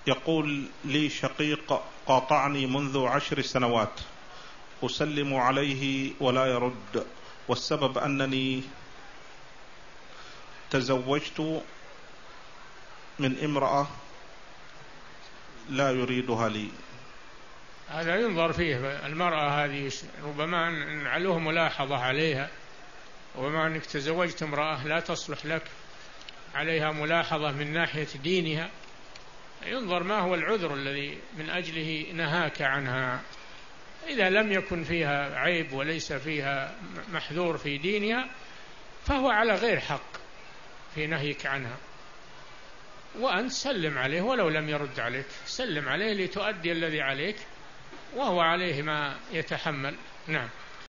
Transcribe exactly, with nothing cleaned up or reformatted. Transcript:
يقول لي شقيق قاطعني منذ عشر سنوات، أسلم عليه ولا يرد، والسبب أنني تزوجت من امرأة لا يريدها لي. هذا ينظر فيه. المرأة هذه ربما نعلوه ملاحظة عليها، وبما أنك تزوجت امرأة لا تصلح لك، عليها ملاحظة من ناحية دينها، ينظر ما هو العذر الذي من أجله نهاك عنها. إذا لم يكن فيها عيب وليس فيها محذور في دينها فهو على غير حق في نهيك عنها، وأنت سلم عليه ولو لم يرد عليك، سلم عليه لتؤدي الذي عليك وهو عليه ما يتحمل. نعم.